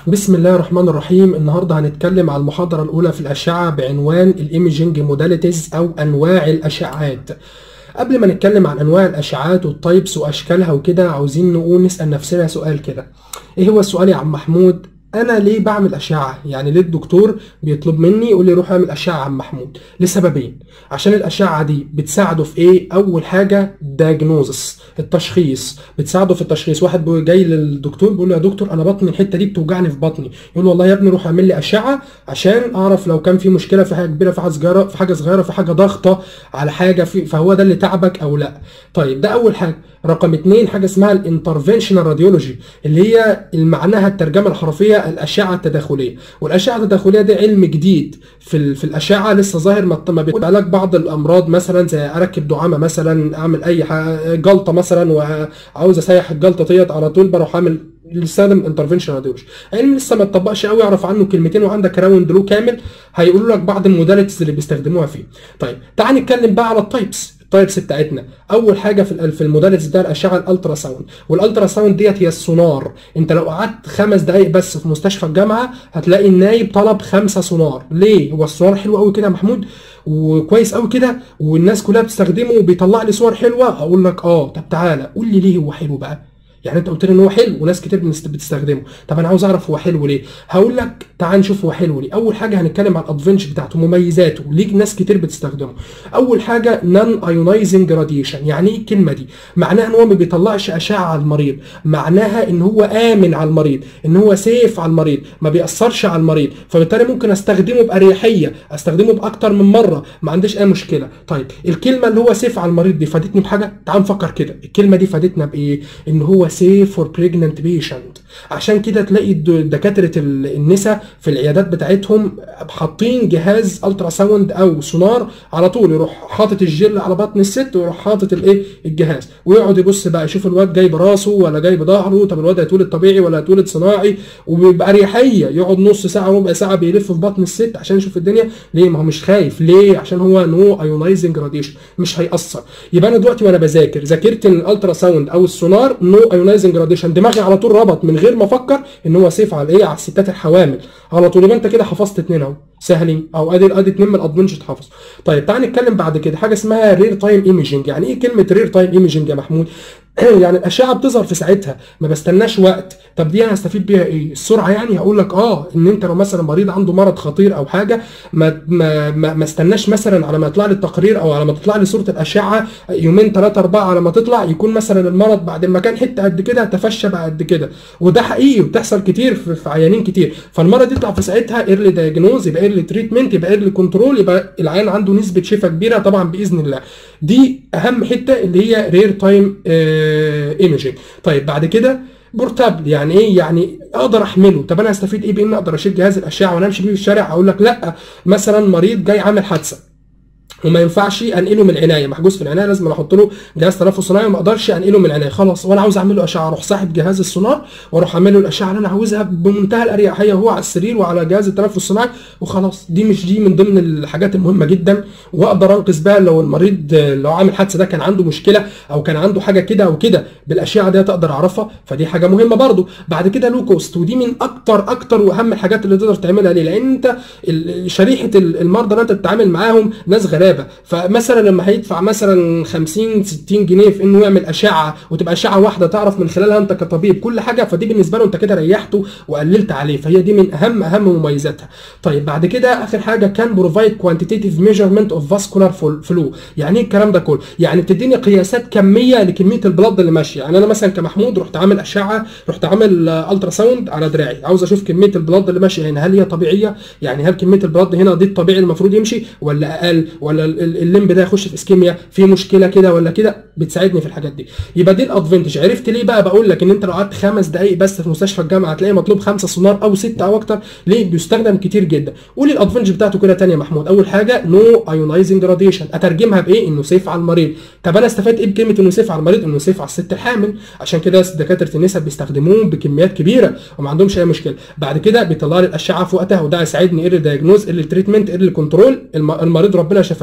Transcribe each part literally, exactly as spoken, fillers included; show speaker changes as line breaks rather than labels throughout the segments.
بسم الله الرحمن الرحيم. النهارده هنتكلم عن المحاضرة الأولى في الأشعة بعنوان الإيميجينج موداليتيز أو أنواع الأشعات. قبل ما نتكلم عن أنواع الأشعات والتايبس وأشكالها وكده، عاوزين نقول نسأل نفسنا سؤال كده. إيه هو السؤال يا عم محمود؟ أنا ليه بعمل أشعة؟ يعني ليه الدكتور بيطلب مني يقول لي روح اعمل أشعة يا عم محمود؟ لسببين. عشان الأشعة دي بتساعده في إيه؟ أول حاجة دايجنوزس، التشخيص، بتساعده في التشخيص. واحد جاي للدكتور بيقول له يا دكتور أنا بطني الحتة دي بتوجعني في بطني، يقول له والله يا ابني روح اعمل لي أشعة عشان أعرف لو كان في مشكلة في حاجة كبيرة، في حاجة صغيرة، في حاجة صغيرة، في حاجة ضغطة على حاجة، في فهو ده اللي تعبك أو لأ. طيب ده أول حاجة. رقم اتنين حاجة اسمها الانترفنشنال راديولوجي، اللي هي معناها الترجمة الحرفية الأشعة التداخلية. والأشعة التداخلية دي علم جديد في في الأشعة لسه ظاهر، ما بيبقى لك بعض الأمراض مثلا زي أركب دعامة مثلا، أعمل أي حاجة جلطة مثلا وعاوز أسيح الجلطة ديت على طول، بروح أعمل لسان انترفنشن راديولوجي. علم لسه ما اتطبقش قوي، اعرف عنه كلمتين وعندك راوند لو كامل هيقولوا لك بعض الموداليتيز اللي بيستخدموها فيه. طيب تعال نتكلم بقى على التايبس. التايبس بتاعتنا اول حاجه في في الموداليتيز ده الاشعه الالترا ساوند. والالترا ساوند ديت هي السونار. انت لو قعدت خمس دقائق بس في مستشفى الجامعه هتلاقي النايب طلب خمسه سونار. ليه؟ هو السونار حلو قوي كده يا محمود وكويس قوي كده والناس كلها بتستخدمه وبيطلع لي صور حلوه؟ اقول لك اه. طب تعالى قول لي ليه هو حلو بقى؟ يعني انت قلت لي ان هو حلو وناس كتير بتستخدمه، طب انا عاوز اعرف هو حلو ليه. هقول لك تعال نشوف هو حلو ليه. اول حاجه هنتكلم عن الادفانتج بتاعته، مميزاته، ليه ناس كتير بتستخدمه. اول حاجه نون ايونايزنج راديشن. يعني ايه الكلمه دي؟ معناها ان هو ما بيطلعش اشعه على المريض، معناها ان هو امن على المريض، ان هو سيف على المريض، ما بيأثرش على المريض، فبالتالي ممكن استخدمه باريحيه، استخدمه باكتر من مره، ما عنديش اي مشكله. طيب الكلمه اللي هو سيف على المريض دي فادتني بحاجه؟ تعال نفكر كده، الكلمه دي فادتنا بايه؟ ان هو safe for pregnant patient. عشان كده تلاقي دكاتره النساء في العيادات بتاعتهم حاطين جهاز الترا ساوند او سونار على طول، يروح حاطط الجل على بطن الست ويروح حاطط الايه الجهاز ويقعد يبص بقى يشوف الواد جاي براسه ولا جاي بظهره، طب الواد هيتولد طبيعي ولا هيتولد صناعي، وبيبقى اريحيه. يقعد نص ساعه ربع ساعه بيلف في بطن الست عشان يشوف الدنيا. ليه؟ ما هو مش خايف. ليه؟ عشان هو نو ايونايزنج راديشن، مش هيأثر. يبقى انا دلوقتي وانا بذاكر ذاكرت ان الالترا ساوند او السونار نو ايونايزنج راديشن، دماغي على طول ربط من غير ما افكر ان هو سيف على ايه؟ على الستات الحوامل على طول. يبقى انت كده حفظت اتنين اهو سهلين، او ادي ادي اتنين من الادفانتج اتحفظ. طيب تعال نتكلم بعد كده حاجه اسمها رير تايم ايميجنج. يعني ايه كلمه رير تايم ايميجنج يا محمود؟ يعني الاشعه بتظهر في ساعتها، ما بستناش وقت. طب دي انا هستفيد بيها ايه؟ السرعه يعني. هقول لك اه ان انت لو مثلا مريض عنده مرض خطير او حاجه، ما ما ما, ما استناش مثلا على ما يطلع لي التقرير او على ما تطلع لي صوره الاشعه يومين ثلاثه اربعه على ما تطلع، يكون مثلا المرض بعد ما كان حته قد كده تفشى بقى قد كده. وده حقيقي وبتحصل كتير في, في عيانين كتير. فالمرض يطلع في ساعتها ايرلي دايجنوز، يبقى ايرلي تريتمنت، يبقى ايرلي كنترول، يبقى العيان عنده نسبه شفاء كبيره طبعا باذن الله. دي اهم حته اللي هي رير تايم ايميجنج. طيب بعد كده بورتابل. يعني ايه؟ يعني اقدر احمله. طب انا هستفيد ايه بان اقدر اشيل جهاز الاشعه وانا امشي بيه في الشارع؟ اقول لك لا. مثلا مريض جاي عامل حادثه وما ينفعش انقله من العنايه، محجوز في العنايه، لازم احط له جهاز تنفس صناعي وما اقدرش انقله من العنايه خلاص، وانا عاوز اعمل له اشعه، اروح ساحب جهاز السونار واروح اعمل له الاشعه اللي انا عاوزها بمنتهى الاريحيه وهو على السرير وعلى جهاز التنفس الصناعي وخلاص. دي مش دي من ضمن الحاجات المهمه جدا، واقدر انقذ بقى لو المريض لو عامل حادثه ده كان عنده مشكله او كان عنده حاجه كده او كده، بالاشعه دي اقدر اعرفها. فدي حاجه مهمه برده. بعد كده لو كوست، ودي من اكتر اكتر واهم الحاجات اللي تقدر تعملها. ليه؟ لان انت شريحه المرضى اللي انت بتتعامل معاهم ناس غلابه، فمثلا لما هيدفع مثلا خمسين ستين جنيه في انه يعمل اشعه وتبقى اشعه واحده تعرف من خلالها انت كطبيب كل حاجه، فدي بالنسبه له انت كده ريحته وقللت عليه. فهي دي من اهم اهم مميزاتها. طيب بعد كده اخر حاجه كان بروفايد كوانتيتيف ميجرمنت اوف فاسكولار فلو. يعني ايه الكلام ده كله؟ يعني بتديني قياسات كميه لكميه البلد اللي ماشيه. يعني انا مثلا كمحمود رحت عامل اشعه، رحت عامل الترا ساوند على دراعي، عاوز اشوف كميه البلد اللي ماشيه هنا هل هي طبيعيه؟ يعني هل كميه البلد هنا دي الطبيعي المفروض يمشي ولا اقل، ولا الليمب ده يخش في اسكيميا، في مشكله كده ولا كده؟ بتساعدني في الحاجات دي. يبقى دي الادفانتج. عرفت ليه بقى بقول لك ان انت لو قعدت خمس دقائق بس في مستشفى الجامعه هتلاقي مطلوب خمسه سونار او سته او اكتر؟ ليه؟ بيستخدم كتير جدا. قول الادفانتج بتاعته كده تاني يا محمود. اول حاجه نو ايونايزنج راديشن، اترجمها بايه؟ انه سيف على المريض. طب انا استفدت ايه بكلمه انه سيف على المريض؟ انه سيف على الست الحامل. عشان كده دكاتره النساء بيستخدموه بكميات كبيره وما عندهمش اي مشكله. بعد كده بيطلع لي الاشعه في وقتها، وده هيساعدني ايه؟ دايجنوز، ايه؟ تريتمنت، ايه؟ كنترول المريض ربنا شفاه.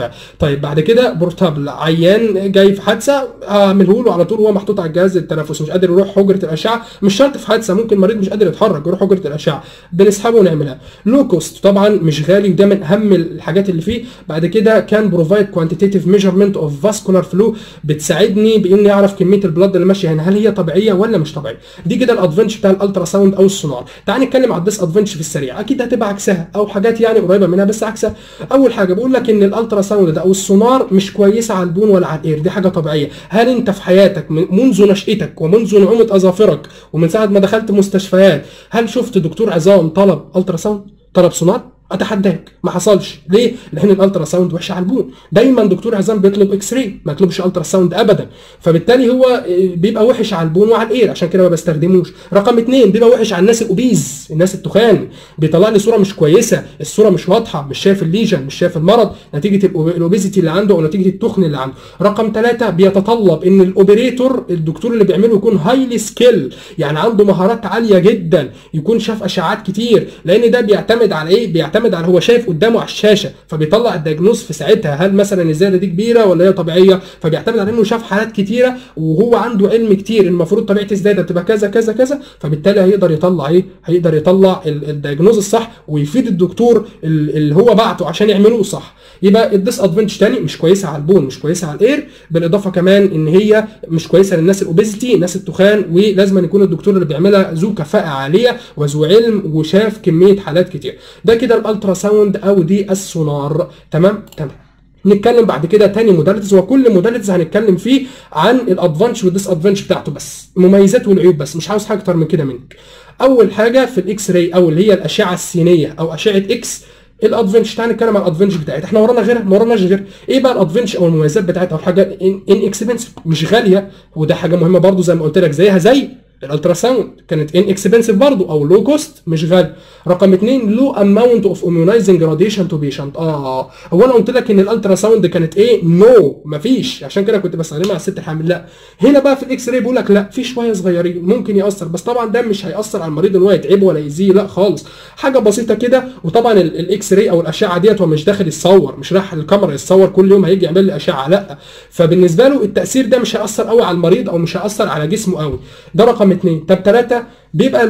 ارتفاع. طيب بعد كده بورتابل، عيان جاي في حادثه اعمله له على طول وهو محطوط على الجهاز التنفسي، مش قادر يروح حجره الاشعه، مش شرط في حادثه، ممكن مريض مش قادر يتحرك يروح حجره الاشعه، بنسحبه ونعملها. لو كوست طبعا مش غالي وده من اهم الحاجات اللي فيه. بعد كده كان بروفايد كوانتيتيف ميجرمنت اوف فاسكولار فلو، بتساعدني باني اعرف كميه البلد اللي ماشيه هنا هل هي طبيعيه ولا مش طبيعيه. دي كده الادفانتج بتاع الالترا ساوند او السونار. تعال نتكلم على الديس ادفانتج في السريع، اكيد هتبقى عكسها او حاجات يعني قريبه منها بس عكسها. اول حاجه بقول لك ان الالترا ساوند ده او السونار مش كويسه على البون ولا على الاير، دي حاجه طبيعيه. هل انت في حياتك منذ نشأتك ومنذ نعومه اظافرك ومن ساعه ما دخلت مستشفيات هل شفت دكتور عظام طلب الترا ساوند، طلب سونار؟ اتحداك ما حصلش. ليه؟ لان الالترا ساوند وحشه على البون. دايما دكتور عظام بيطلب اكس راي ما يطلبش الترا ساوند ابدا، فبالتالي هو بيبقى وحش على البون وعلى الاير، عشان كده ما بستخدموش. رقم اتنين بيبقى وحش على الناس الاوبيز، الناس التخان، بيطلع لي صوره مش كويسه، الصوره مش واضحه، مش شايف الليجن، مش شايف المرض نتيجه الاوبيزيتي اللي عنده او نتيجه التخن اللي عنده. رقم ثلاثة بيتطلب ان الاوبريتور الدكتور اللي بيعمله يكون هايلي سكيل، يعني عنده مهارات عاليه جدا، يكون شاف اشعاعات كتير، لان ده بيعتمد على ايه؟ بيعتمد على هو شايف قدامه على الشاشه، فبيطلع الدياجنوز في ساعتها هل مثلا الزياده دي كبيره ولا هي طبيعيه، فبيعتمد على انه شاف حالات كتيره وهو عنده علم كتير المفروض طبيعه الزياده تبقى كذا كذا كذا، فبالتالي هيقدر يطلع ايه؟ هيقدر يطلع الدياجنوز الصح ويفيد الدكتور اللي هو بعته عشان يعملوه صح. يبقى الديس ادفانتج تاني مش كويسه على البون، مش كويسه على الاير، بالاضافه كمان ان هي مش كويسه للناس الاوبيزيتي، الناس التخان، ولازم يكون الدكتور اللي بيعملها ذو كفاءه عاليه وذو علم وشاف كميه حالات كتير. ده كده الالترا ساوند او دي السونار. تمام تمام. نتكلم بعد كده تاني موداليتيز، وكل موداليتيز هنتكلم فيه عن الادفانتج والديس ادفانتج بتاعته بس، مميزات والعيوب بس، مش عاوز حاجه اكتر من كده منك. اول حاجه في الاكس راي او اللي هي الاشعه السينيه او اشعه اكس، الادفانتج. تعالى نتكلم عن الادفانتج بتاعتها، احنا ورانا غيرها؟ ما وراناش غير ايه بقى الادفانتج او المميزات بتاعتها؟ اول حاجه ان اكسبنسيف، مش غاليه، وده حاجه مهمه برضو زي ما قلت لك، زيها زي الالترا ساوند كانت ان اكسبنسيف برضو او لو كوست مش غالي. رقم اثنين لو اماونت اوف اميونايزنج راديشن تو بيشنت. اه هو انا قلت لك ان الالترا ساوند كانت ايه؟ نو no. مفيش، عشان كده كنت بستخدمها على الست الحامل. لا هنا بقى في الاكس راي بيقول لك لا، في شويه صغيرين ممكن ياثر، بس طبعا ده مش هياثر على المريض ان هو يتعبه ولا يأذيه، لا خالص، حاجه بسيطه كده. وطبعا الاكس راي او الاشعه ديت هو مش داخل يتصور، مش رايح الكاميرا يتصور كل يوم هيجي يعمل لي اشعه، لا، فبالنسبه له التاثير ده مش هياثر قوي على المريض او مش هياثر على جسمه قوي. ده رقم اثنين. طب ثلاثه بيبقى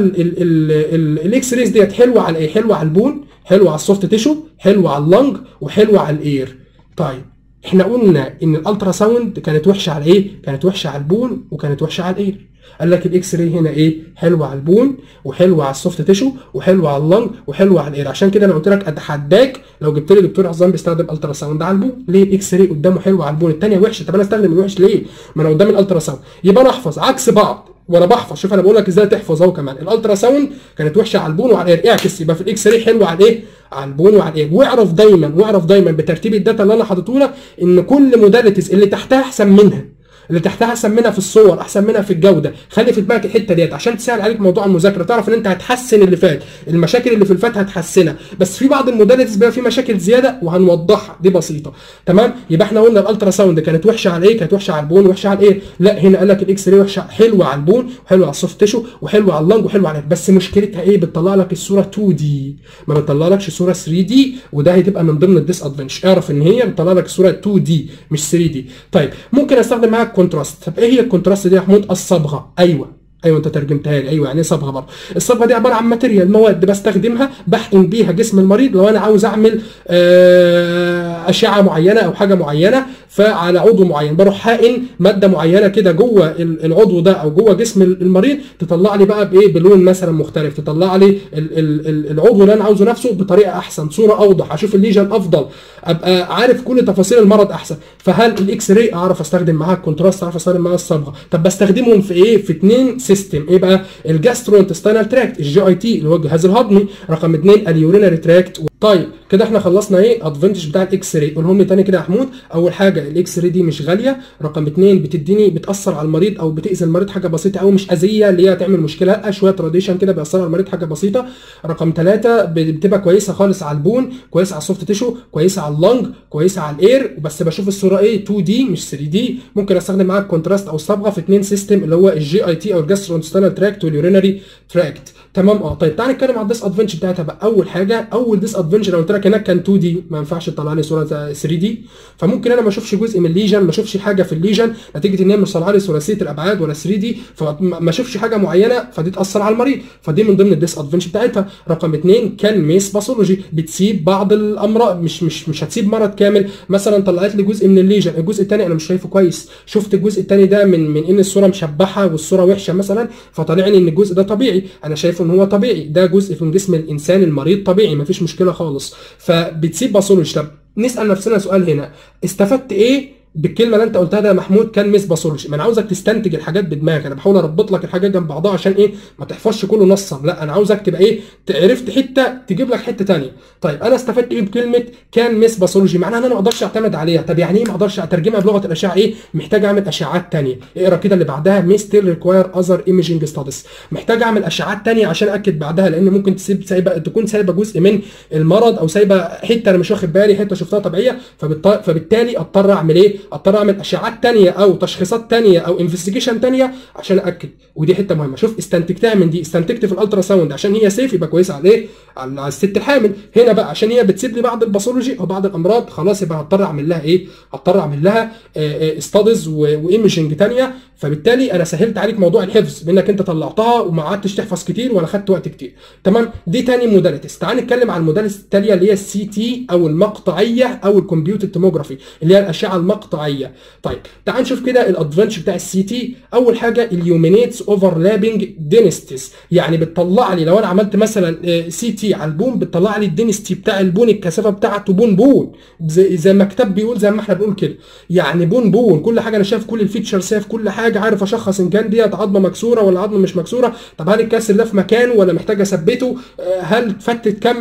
الاكس ريز ديت حلوه على ايه؟ حلوه على البون، حلوه على السوفت تيشو، حلوه على اللنج، وحلوه على الاير. طيب احنا قلنا ان الالترا ساوند كانت وحشه على ايه؟ كانت وحشه على البون وكانت وحشه على الاير. قال لك الاكس راي هنا ايه؟ حلوه على البون وحلوه على السوفت تيشو وحلوه على اللنج وحلوه على الاير. عشان كده انا قلت لك اتحداك لو جبت لي دكتور عظام بيستخدم الترا ساوند على البون. ليه؟ الاكس راي قدامه حلوه على البون، الثانيه وحشه، طب انا استخدم الوحش ليه؟ ما انا قدام الالترا ساوند. يبقى انا احفظ عكس بعض وانا بحفظ. شوف انا بقول لك ازاي تحفظ اهو كمان. الالترا ساوند كانت وحشه على البون وعلى الاير، اعكس، يبقى في الاكس راي حلوه على ايه؟ على البون وعلى الاير. واعرف دايما واعرف دايما بترتيب الداتا اللي انا حاططه لك ان كل موداليتيز اللي تحتها احسن منها، اللي تحتها احسن منها في الصور، احسن منها في الجوده. خلي في دماغك الحته ديت عشان تسهل عليك موضوع المذاكره، تعرف ان انت هتحسن اللي فات، المشاكل اللي في الفات هتحسنها، بس في بعض الموداليتيز بقى في مشاكل زياده وهنوضحها، دي بسيطه. تمام؟ يبقى احنا قلنا الالترا ساوند كانت وحشه على ايه؟ كانت وحشه على البون وحشه على الايه؟ لا هنا قال لك الاكس راي وحشه، حلوه على البون وحلوه على السوفت تيشو وحلوه على اللنج وحلوه على الايه، بس مشكلتها ايه؟ بتطلع لك الصوره اتنين دي، ما بتطلعلكش صوره ثري دي، وده هتبقى من ضمن الديس ادفانتج. اعرف ان هي بتطلع لك الصوره اتنين دي مش ثري دي. طيب ممكن استخدم معاك كونتراست. طب ايه هي الكونتراست دي يا محمود؟ الصبغه. ايوه ايوه انت ترجمتها لي، ايوه يعني ايه صبغه برضه؟ الصبغه دي عباره عن ماتيريال، مواد بستخدمها بحقن بيها جسم المريض لو انا عاوز اعمل اشعه معينه او حاجه معينه فعلى عضو معين، بروح حقن ماده معينه كده جوه العضو ده او جوه جسم المريض تطلع لي بقى بايه؟ بلون مثلا مختلف، تطلع لي العضو اللي انا عاوزه نفسه بطريقه احسن، صوره اوضح، اشوف الليجن افضل، ابقى عارف كل تفاصيل المرض احسن. فهل الاكس راي اعرف استخدم معاها الكونتراست، اعرف استخدم معاها الصبغه؟ طب بستخدمهم في ايه؟ في اثنين سيستم. ايه بقى؟ الجاسترو انتستينال تراكت، الجي اي تي اللي هو الجهاز الهضمي، رقم اثنين اليورينري تراكت. طيب كده احنا خلصنا ايه؟ ادفانتج بتاع الاكس راي. قولهم لي تاني كده يا محمود. اول حاجه الاكس راي دي مش غاليه، رقم اثنين بتديني بتاثر على المريض او بتاذي المريض حاجه بسيطه قوي، مش اذيه اللي هي تعمل مشكله، لا شويه راديشن كده بيأثر على المريض حاجه بسيطه. رقم ثلاثة بتبقى كويسه خالص على البون، كويسه على السوفت تيشو، كويسه على اللنج، كويسه على الاير، بس بشوف الصوره ايه؟ اتنين دي مش ثري دي. ممكن استخدم معاك كونتراست او الصبغه في اثنين سيستم اللي هو الجي اي تي او الجاسترو انتستينال تراكت واليورينري تراكت. تمام اه. طيب تعالى نتكلم على الديس ادفانتج بتاعتها بقى. اول حاجه اول ديس ادفانتج ادفنتشر انا قلت لك هناك كان اتنين دي، ما ينفعش تطلع لي صوره تلاتة دي، فممكن انا ما اشوفش جزء من الليجن، ما اشوفش حاجه في الليجن نتيجه ان هي مش طالعه لي ثلاثيه الابعاد ولا تلاتة دي، فما اشوفش حاجه معينه فدي تاثر على المريض، فدي من ضمن الديس ادفنتشر بتاعتها. رقم اتنين كان ميس باثولوجي، بتسيب بعض الامراض، مش مش مش هتسيب مرض كامل، مثلا طلعت لي جزء من الليجن، الجزء الثاني انا مش شايفه كويس، شفت الجزء الثاني ده من من ان الصوره مشبحه والصوره وحشه مثلا، فطلع لي ان الجزء ده طبيعي، انا شايفه ان هو طبيعي، ده جزء من جسم الانسان المريض طبيعي مفيش مشكله خالص، فبتسيب باثولوجي. طب نسال نفسنا سؤال هنا، استفدت ايه بالكلمه اللي انت قلتها ده يا محمود كان ميس باثولوجي؟ ما انا عاوزك تستنتج الحاجات بدماغك، انا بحاول اربط لك الحاجات جنب بعضها عشان ايه ما تحفظش كله نصا، لا انا عاوزك تبقى ايه عرفت حته تجيب لك حته ثانيه. طيب انا استفدت ايه بكلمه كان ميس باثولوجي؟ معناها ان انا ما اقدرش اعتمد عليها. طب يعني ايه ما اقدرش اترجمها بلغه الاشعه؟ ايه محتاج اعمل اشعات ثانيه، اقرا كده اللي بعدها مي ستيل ريكواير اذر ايميجنج ستاديز، محتاج اعمل اشعات ثانيه عشان اكد بعدها، لان ممكن تسيب سايبه تكون سايبه جزء من المرض او سايبه حته انا مش واخد بالي، حته شفتها طبيعيه، فبالتالي اضطر اعمل ايه؟ اضطر اعمل اشعات تانية او تشخيصات تانية او انفستيجيشن تانية عشان اكد، ودي حته مهمه. شوف استنتجتها من دي، استنتجت في الالترا ساوند عشان هي سيف يبقى كويسه على ايه؟ على الست الحامل. هنا بقى عشان هي بتسيب لي بعض الباثولوجي او بعض الامراض، خلاص يبقى هضطر اعمل لها ايه؟ هضطر اعمل لها استاديز وايمجنج تانية، فبالتالي انا سهلت عليك موضوع الحفظ بانك انت طلعتها وما قعدتش تحفظ كتير ولا خدت وقت كتير. تمام؟ دي تاني موداليتيز. تعال نتكلم عن الموداليتيز التاليه اللي هي السي تي او المقطعيه او الكمبيوتر توموجرافي اللي هي الاشعه المقطعيه. طيب تعال نشوف كده الادفانتج بتاع السي تي. اول حاجه اليومينيتس اوفرلابنج دينستيز، يعني بتطلع لي لو انا عملت مثلا سي تي على البون بتطلع لي الدينستي بتاع البون، الكثافه بتاعته بون بون زي, زي ما الكتاب بيقول، زي ما احنا بنقول كده، يعني بون بون كل حاجه انا شايف كل الفيتشر، شايف كل حاجه، عارف اشخص ان كان ديت عظمه مكسوره ولا عظمه مش مكسوره، طب هل الكسر ده في مكانه ولا محتاج اثبته، هل اتفتت كام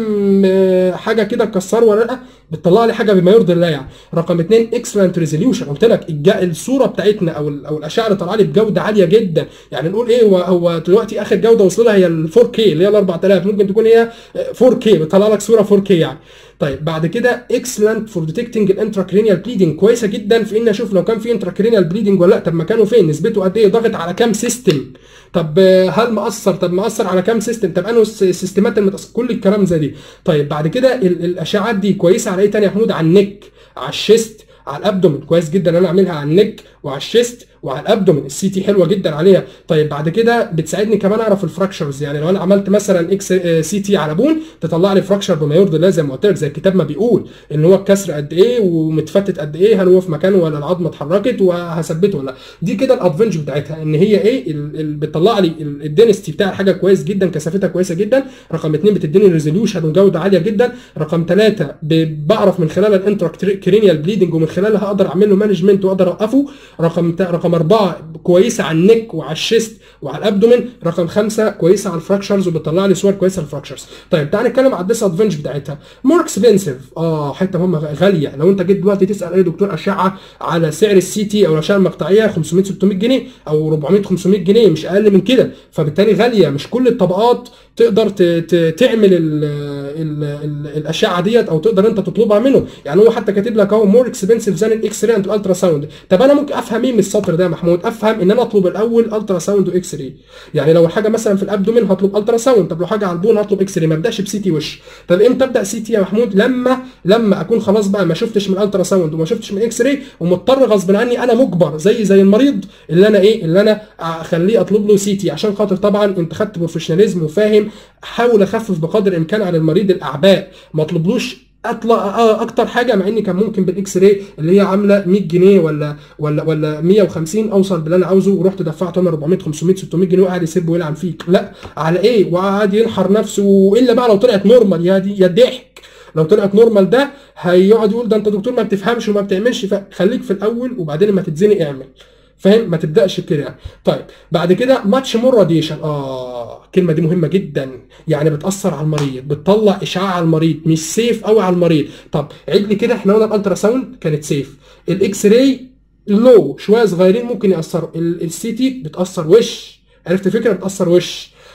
حاجه كده اتكسروا ولا لا، بتطلع لي حاجه بما يرضي الله يعني. رقم اتنين اكسلنت ريزوليوشن، قلت لك الصوره بتاعتنا او او الاشعه اللي طالعه لي بجوده عاليه جدا، يعني نقول ايه هو هو دلوقتي اخر جوده وصل لها هي ال فور كي اللي هي ال اربعة آلاف، ممكن تكون هي فور كي بتطلع لك صوره فور كي يعني. طيب بعد كده اكسلنت فور ديتكتنج الانتراكرينيال بليدنج، كويسه جدا في ان اشوف لو كان في انتراكرينيال بليدنج ولا لا، طب مكانه فين، نسبته قد ايه، ضاغط على كام سيستم، طب هل مأثر، طب مأثر على كام سيستم، طب انه السيستمات المتأثر، كل الكلام زي دي. طيب بعد كده الاشعاعات دي كويسه على ايه تاني يا محمود؟ على النك، على الشيست، على الابدومن، كويس جدا انا اعملها على النك وعلى الشيست وعلى الابدومن، السي تي حلوه جدا عليها. طيب بعد كده بتساعدني كمان اعرف الفراكشرز، يعني لو انا عملت مثلا اكس سي تي على بون تطلع لي فراكشر بما يرضي الله زي ما قلت لك، زي الكتاب ما بيقول ان هو الكسر قد ايه ومتفتت قد ايه، هل هو في مكانه ولا العظمه اتحركت وهثبته ولا لا. دي كده الادفانتج بتاعتها ان هي ايه بتطلع لي الدينستي بتاع الحاجه كويس جدا، كثافتها كويسه جدا. رقم اتنين بتديني ريزوليوشن وجوده عاليه جدا. رقم ثلاثه بعرف من خلال الانتراكرينيال بليدنج ومن خلالها اقدر اعمل له مانجمنت واقدر اوقفه. رقم رقم اربعه كويسه على النك وعلى الشيست وعلى الابدومن. رقم خمسه كويسه على الفراكشرز وبتطلع لي صور كويسه للفراكشرز. طيب تعال نتكلم على الديس ادفانتج بتاعتها. مور اكسبنسيف، اه حته مهمه، غاليه. لو انت جيت دلوقتي تسال اي دكتور اشعه على سعر السي تي او الاشعه المقطعيه خمسمية ستمية جنيه او اربعمية خمسمية جنيه، مش اقل من كده، فبالتالي غاليه، مش كل الطبقات تقدر تعمل ال ال ال الاشعه ديت او تقدر انت تطلبها منه. يعني هو حتى كاتب لك اهو مور اكسبنسيف ذان الاكس راي اند الالترا ساوند. طب انا ممكن افهم ايه من السطر ده يا محمود؟ افهم ان انا اطلب الاول الترا ساوند واكس راي، يعني لو حاجه مثلا في الابدومين هطلب الترا ساوند، طب لو حاجه على البون هطلب اكس راي، ما ابداش بسي تي وش. طب امتى ابدا سي تي يا محمود؟ لما لما اكون خلاص بقى ما شفتش من الترا ساوند وما شفتش من اكس راي ومضطر غصب عني، انا مجبر زي زي المريض اللي انا ايه اللي انا اخليه اطلب له سي تي، عشان خاطر طبعا انت خدت بروفيشناليزم وفاهم، حاول اخفف بقدر الامكان عن المريض الاعباء، ما اطلبلوش اطلع اكتر حاجه، مع ان كان ممكن بالاكس راي اللي هي عامله مية جنيه ولا ولا ولا مية وخمسين اوصل باللي انا عاوزه، ورحت دفعت انا اربعمية خمسمية ستمية جنيه وقاعد يسب ويلعن فيك. لا على ايه؟ وقعد ينحر نفسه، الا بقى لو طلعت نورمال، يا دي يا ضحك، لو طلعت نورمال ده هيقعد يقول ده انت دكتور ما بتفهمش وما بتعملش. فخليك في الاول وبعدين لما تتزنق اعمل، فاهم؟ ما تبداش كده يعني. طيب بعد كده ماتش مور راديشن، اه الكلمه دي مهمه جدا، يعني بتاثر على المريض، بتطلع اشعاع على المريض، مش سيف قوي على المريض. طب عيد لي كده، احنا قلنا الالترا ساوند كانت سيف، الاكس راي لو شويه صغيرين ممكن ياثروا، السي تي بتاثر وش، عرفت الفكره؟ بتاثر وش.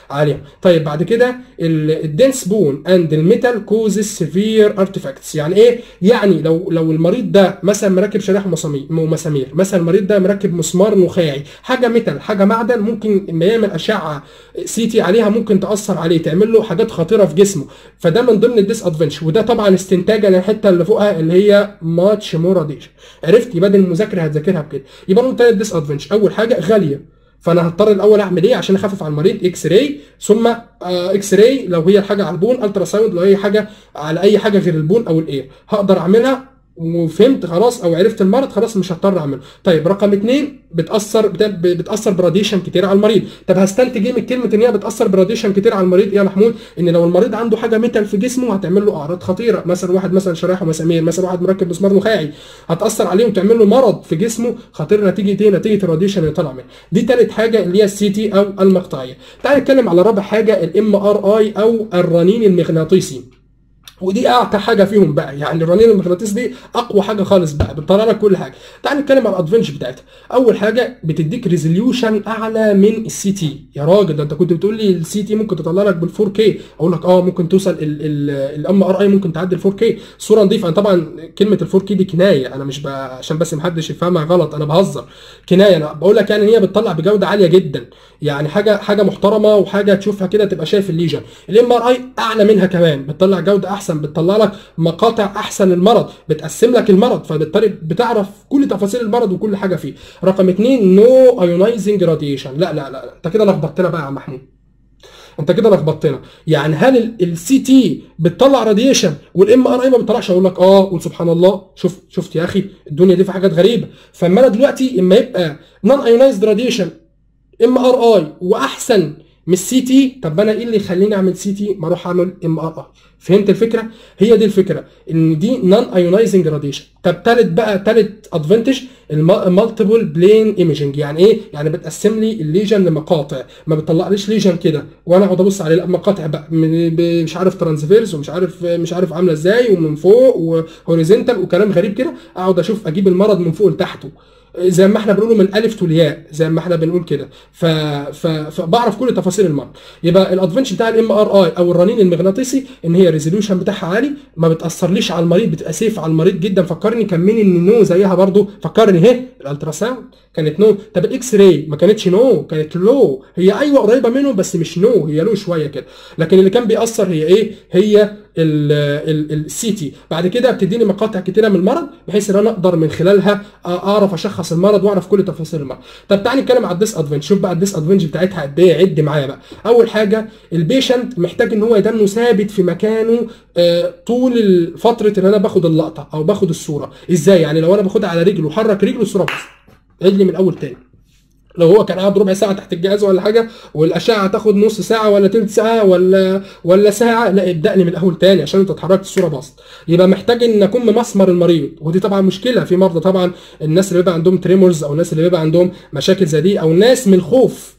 عليهم. طيب بعد كده الدنس بون اند الميتال كوزز سيفير ارتفاكتس. يعني ايه؟ يعني لو لو المريض ده مثلا مركب شرايح ومسامير، مثلا المريض ده مركب مسمار نخاعي، حاجه ميتال حاجه معدن، ممكن لما يعمل اشعه سي تي عليها ممكن تاثر عليه، تعمل له حاجات خطيره في جسمه. فده من ضمن الديس ادفنتشر، وده طبعا استنتاجا للحته اللي فوقها اللي هي ماتش مور راديشن. عرفت؟ يبقى دي المذاكره هتذاكرها بكده. يبقى نقول تاني الديس ادفنتشر، اول حاجه غاليه، فانا هضطر الاول اعمل ايه عشان اخفف على المريض؟ اكس راي، ثم آه اكس راي لو هي الحاجه على البون، الترا ساوند لو هي حاجه على اي حاجه غير البون او الاير. هقدر اعملها وفهمت خلاص او عرفت المرض خلاص مش هضطر اعمله. طيب رقم اتنين بتاثر بتاثر براديشن كتير على المريض. طب هستنتج ايه من كلمه ان هي بتاثر براديشن كتير على المريض يا محمود؟ ان لو المريض عنده حاجه ميتال في جسمه هتعمل له اعراض خطيره، مثلا واحد مثلا شرايح ومسامير، مثلا واحد مركب مسمار نخاعي، هتاثر عليه وتعمل له مرض في جسمه خطير نتيجه ايه؟ نتيجه الراديشن اللي طالع منه. دي ثالث حاجه اللي هي السي تي او المقطعيه. تعال نتكلم على رابع حاجه الام ار اي او الرنين المغناطيسي، ودي اعتى حاجه فيهم بقى. يعني الرنين المغناطيسي دي اقوى حاجه خالص بقى، بتطلع لك كل حاجه. تعال نتكلم على الادفانتج بتاعتها. اول حاجه بتديك ريزوليوشن اعلى من السي تي. يا راجل ده انت كنت بتقول لي السي تي ممكن تطلع لك بال فور كيه، اقول لك اه ممكن توصل الام ار اي ممكن تعدي ال فور كيه صوره نظيفه. انا طبعا كلمه ال فور كيه دي كنايه، انا مش عشان بس محدش يفهمها غلط، انا بهزر، كنايه. انا بقول لك يعني ان هي بتطلع بجوده عاليه جدا، يعني حاجه حاجه محترمه وحاجه تشوفها كده تبقى شايف الليجن. الام ار اي اعلى منها كمان، بتطلع جوده احسن، بتطلع لك مقاطع احسن للمرض، بتقسم لك المرض، فبالتالي بتعرف كل تفاصيل المرض وكل حاجه فيه. رقم اتنين نو ايونايزنج راديشن. لا لا لا انت كده لخبطتنا بقى يا عم محمود، انت كده لخبطتنا. يعني هل السي تي بتطلع راديشن والام ار اي ما بتطلعش؟ اقول لك اه، قول سبحان الله. شوف شفت يا اخي الدنيا دي في حاجات غريبه. فاما انا دلوقتي اما يبقى نون ايونايزد راديشن ام ار اي واحسن من السي تي، طب انا ايه اللي يخليني اعمل سي تي ما اروح اعمل ام ار اي؟ فهمت الفكره؟ هي دي الفكره، ان دي نون ايونايزنج راديشن. طب تالت بقى، تالت ادفانتج المالتيبل بلين ايميجنج. يعني ايه؟ يعني بتقسم لي الليجن لمقاطع، ما بتطلعليش ليجن كده وانا اقعد ابص عليه، لا مقاطع بقى مش عارف ترانسفيرس ومش عارف مش عارف عامله ازاي ومن فوق وهوريزونتال وكلام غريب كده، اقعد اشوف اجيب المرض من فوق لتحته زي ما احنا بنقوله من الالف والياء، زي ما احنا بنقول كده. ف... ف... فبعرف كل تفاصيل المرض. يبقى الادفانتج بتاع الام ار اي او الرنين المغناطيسي ان هي الريزوليوشن بتاعها عالي، ما بتاثرليش على المريض، بتبقى سيف على المريض جدا. فكرني كمني ان نو زيها برضو، فكرني اهي الالترا ساوند كانت نو. طب الاكس راي ما كانتش نو، كانت لو. هي ايوه قريبه منه بس مش نو، هي لو شويه كده. لكن اللي كان بيأثر هي ايه؟ هي السي تي. بعد كده بتديني مقاطع كتيره من المرض بحيث ان انا اقدر من خلالها اعرف اشخص المرض واعرف كل تفاصيل المرض. طب تعالى نتكلم على الديس ادفانتج. شوف بقى الديس ادفانتج بتاعتها قد ايه، عد معايا بقى. اول حاجه البيشنت محتاج ان هو يدنه ثابت في مكانه آه طول فتره ان انا باخد اللقطه او باخد الصوره. ازاي؟ يعني لو انا باخدها على رجله وحرك رجله الصوره بس. عد لي من الاول تاني. لو هو كان قاعد ربع ساعه تحت الجهاز ولا حاجه والاشعه تاخد نص ساعه ولا ثلث ساعه ولا ولا ساعه، لا ابدا لي من الاول تاني عشان انت اتحركت الصوره بسط. يبقى محتاج ان اكون ممسمر المريض، ودي طبعا مشكله في مرضى، طبعا الناس اللي بيبقى عندهم تريمورز او الناس اللي بيبقى عندهم مشاكل زي دي، او ناس من الخوف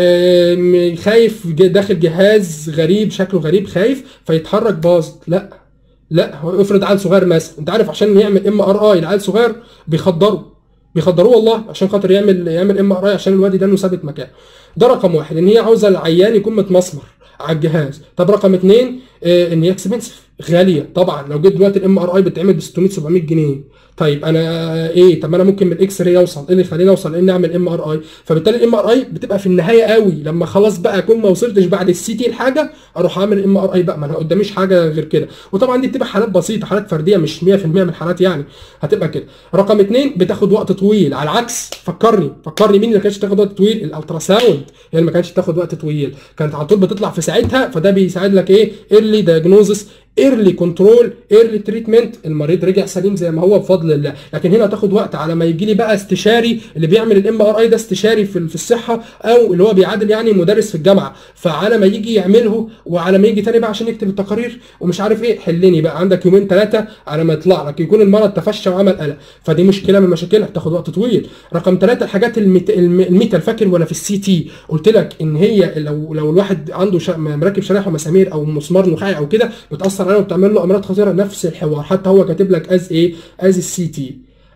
خايف داخل جهاز غريب شكله غريب خايف فيتحرك باظ. لا لا افرض عيل صغير مثلا، انت عارف عشان يعمل ام ار اي العيل صغير بيخدروا بيخدروه والله عشان خاطر يعمل يعمل ام ار اي عشان الوادي ده انه ثابت مكانه. ده رقم واحد، ان هي عاوزه العيان يكون متمسمر على الجهاز. طب رقم اثنين آه ان هي اكسبنسيف غاليه طبعا. لو جيت دلوقتي الام ار اي بتتعمل ب ستمية سبعمية جنيه، طيب انا ايه؟ طب انا ممكن من الاكس راي اوصل، ايه اللي يخليني اوصل ان اعمل ام ار اي؟ فبالتالي الام ار اي بتبقى في النهايه قوي، لما خلاص بقى اكون ما وصلتش بعد السي تي لحاجه اروح اعمل ام ار اي بقى، ما انا قداميش حاجه غير كده. وطبعا دي بتبقى حالات بسيطه، حالات فرديه مش مية في المية من الحالات يعني هتبقى كده. رقم اثنين بتاخد وقت طويل، على العكس فكرني فكرني مين اللي ما كانتش تاخد وقت طويل؟ الالترا ساوند هي اللي ما كانتش تاخد وقت طويل، كانت على طول بتطلع في ساعتها. فده بيساعد لك ايه؟ ايرلي دايجنوزس، ايرلي كنترول، ايرلي تريتمنت، المريض رجع سليم زي ما هو بفضل الله. لكن هنا هتاخد وقت على ما يجي لي بقى استشاري اللي بيعمل الام ار اي ده، استشاري في في الصحه او اللي هو بيعادل يعني مدرس في الجامعه، فعلى ما يجي يعمله وعلى ما يجي تاني بقى عشان يكتب التقارير ومش عارف ايه، حلني بقى عندك يومين ثلاثه على ما يطلع لك يكون المرض تفشى وعمل قلق. فدي مشكله من مشاكلها، بتاخد وقت طويل. رقم ثلاثه الحاجات الميت... الميتال. فاكر وانا في السي تي قلت لك ان هي لو لو الواحد عنده ش... مركب شرايح ومسامير او مسمار نخاعي او كده بتاثر عليه وبتعمل له امراض خطيره. نفس الحوار، حتى هو كاتب لك از ايه؟ از السي تي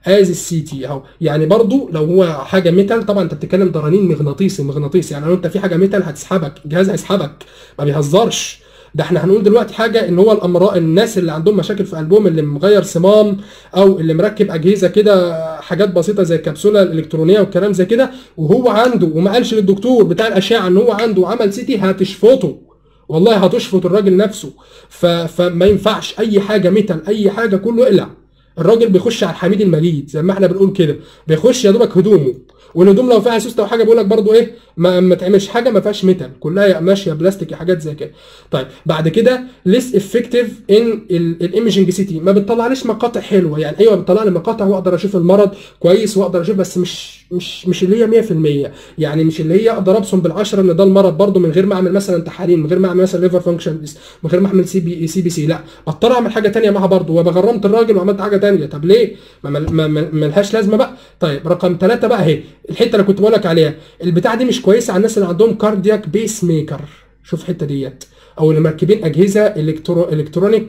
از السي تي اهو. يعني برضو لو هو حاجه ميتال، طبعا انت بتتكلم ضرانين مغناطيسي مغناطيسي، يعني لو انت في حاجه ميتال هتسحبك، الجهاز هيسحبك، ما بيهزرش. ده احنا هنقول دلوقتي حاجه ان هو الامراء الناس اللي عندهم مشاكل في قلبهم، اللي مغير صمام او اللي مركب اجهزه كده حاجات بسيطه زي الكبسوله الالكترونيه والكلام زي كده، وهو عنده وما قالش للدكتور بتاع الاشعه ان هو عنده وعمل سي تي، هتشفطه والله، هتشفط الراجل نفسه. ف... فما ينفعش اي حاجه ميتال، اي حاجه كله اقلع. الراجل بيخش على الحميد المجيد زي ما احنا بنقول كده، بيخش يا دوبك هدومه، والهدوم لو فيها سوسته وحاجه بيقول لك برضو ايه، ما, ما تعملش حاجه ما فيهاش ميتال، كلها يا قماش يا بلاستيك يا حاجات زي كده. طيب بعد كده ليس افكتيف ان الايمجنج سي تي، ما بتطلعليش مقاطع حلوه، يعني ايوه بتطلع لي مقاطع واقدر اشوف المرض كويس واقدر اشوف، بس مش مش مش اللي هي مية في المية، يعني مش اللي هي اقدر ابصم بالعشره ان ده المرض برضو، من غير ما اعمل مثلا تحاليل، من غير ما اعمل مثلا ليفر فانكشن، من غير ما اعمل سي بي سي بي سي، لا اضطر اعمل حاجه ثانيه معاها برضو، وابقى غرمت الراجل وعملت حاجه ثانيه. طب ليه؟ ما ملهاش لازمه بقى. طيب رقم ثلاثة بقى اهي الحته اللي كنت بقول لك عليها، البتاع دي مش كويسه على الناس اللي عندهم كاردياك بيس ميكر، شوف الحته ديت، او اللي مركبين اجهزه الكترو الكترونيك